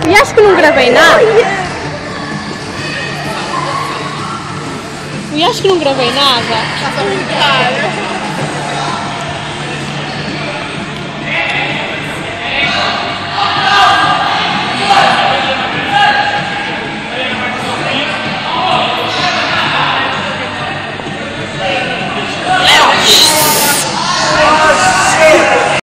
E acho que não gravei nada. E acho que não gravei nada. Tá só brincando.